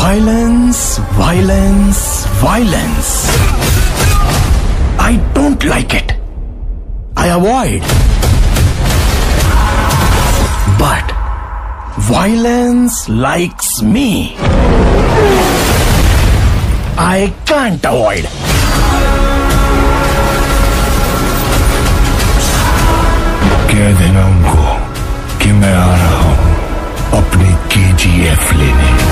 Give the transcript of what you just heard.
Violence, violence, violence. I don't like it. I avoid. But violence likes me. I can't avoid. कह देना उनको कि मैं आ रहा हूं अपनी KGF लेने।